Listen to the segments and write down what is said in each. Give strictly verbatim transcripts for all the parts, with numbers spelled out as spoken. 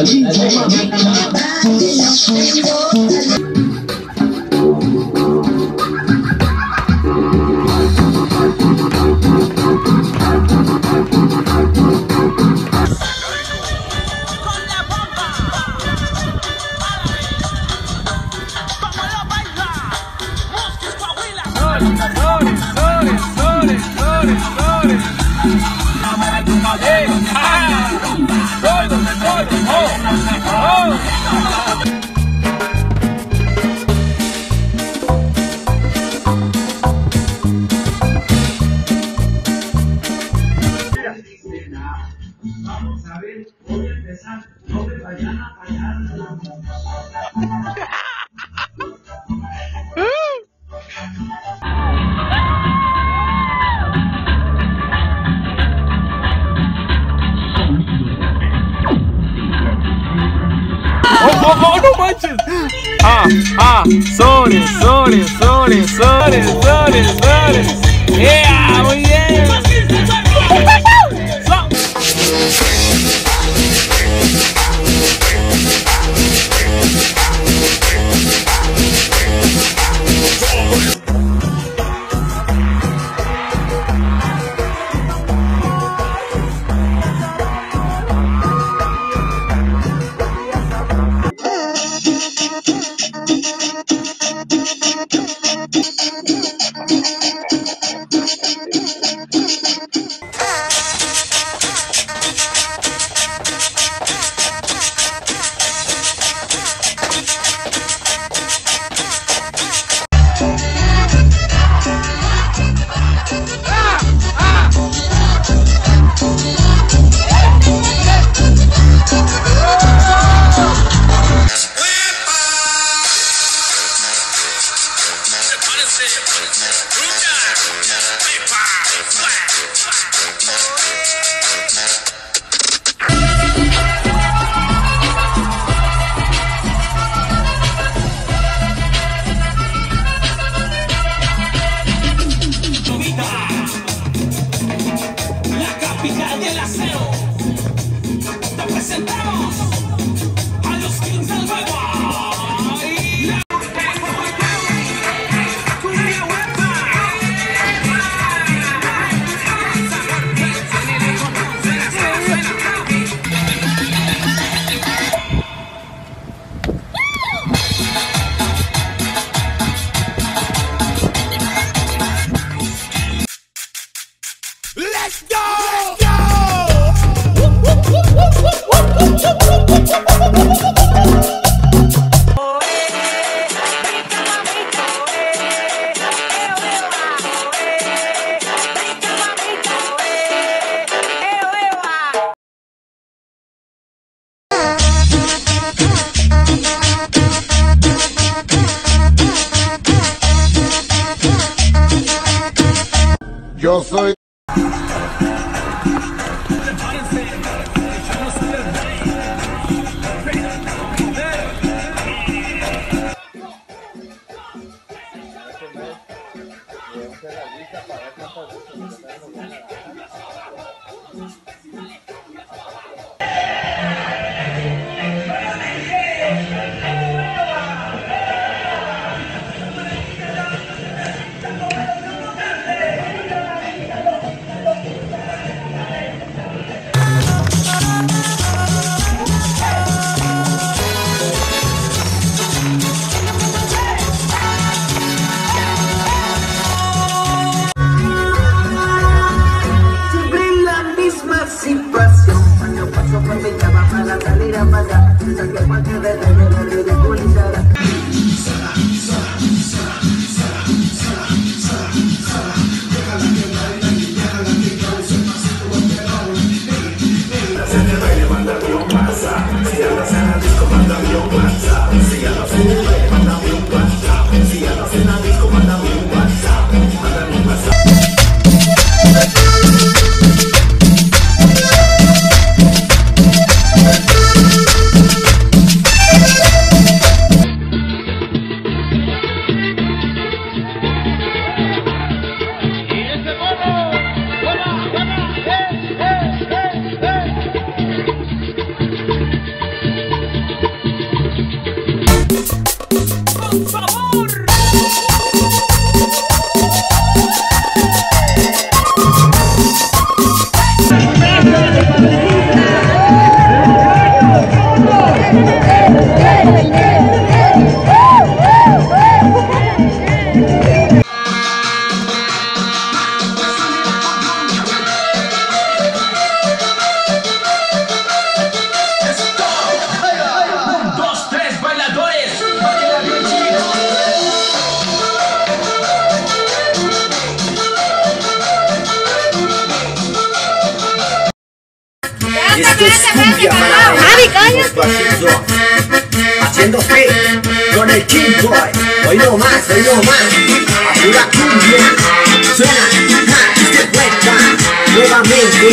Vamos a ver, voy a empezar, no me vayan a fallar. ¡Oh, oh, oh, no manches! Ah, ah, Sores, Sores, Sores, Sores, Sores, Sores. ¡Yeah! ¡Muy bien! Yo soy... es cumbia para bailar despacito. Haciendo fit con el King Boy. Hoy no más, hoy no más. A pura cumbia. Suena, ja, se cuenta nuevamente.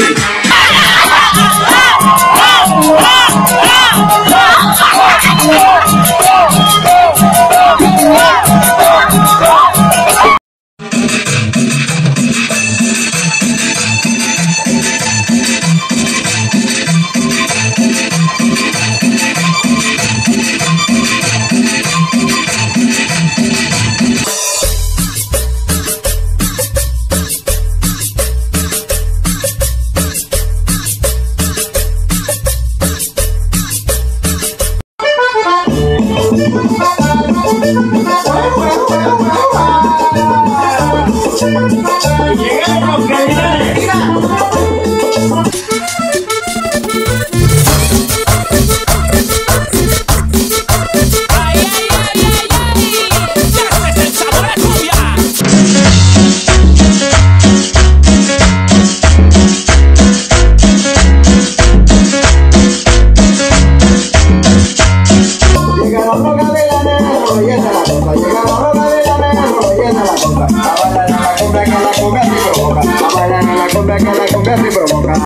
Llegaron, calidades. Ay, ay, ay, ay, ay. Ya es el sabor a cumbia. Llega la roca de la nena, rellena la copa. Llega la roca de la nena, rellena la copa.